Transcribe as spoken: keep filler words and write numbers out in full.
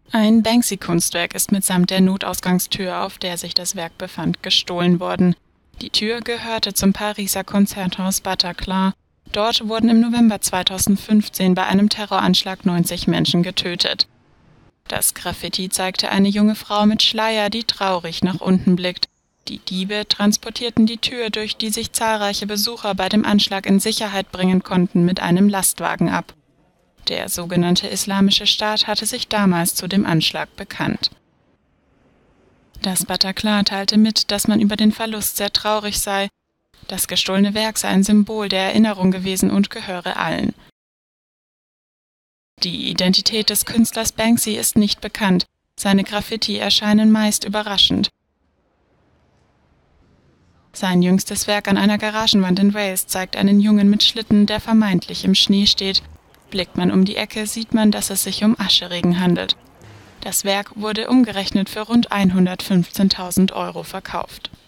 Ein Banksy-Kunstwerk ist mitsamt der Notausgangstür, auf der sich das Werk befand, gestohlen worden. Die Tür gehörte zum Pariser Konzerthaus Bataclan. Dort wurden im November zweitausendfünfzehn bei einem Terroranschlag neunzig Menschen getötet. Das Graffiti zeigte eine junge Frau mit Schleier, die traurig nach unten blickt. Die Diebe transportierten die Tür, durch die sich zahlreiche Besucher bei dem Anschlag in Sicherheit bringen konnten, mit einem Lastwagen ab. Der sogenannte Islamische Staat hatte sich damals zu dem Anschlag bekannt. Das Bataclan teilte mit, dass man über den Verlust sehr traurig sei. Das gestohlene Werk sei ein Symbol der Erinnerung gewesen und gehöre allen. Die Identität des Künstlers Banksy ist nicht bekannt. Seine Graffiti erscheinen meist überraschend. Sein jüngstes Werk an einer Garagenwand in Wales zeigt einen Jungen mit Schlitten, der vermeintlich im Schnee steht. Blickt man um die Ecke, sieht man, dass es sich um Ascheregen handelt. Das Werk wurde umgerechnet für rund hundertfünfzehntausend Euro verkauft.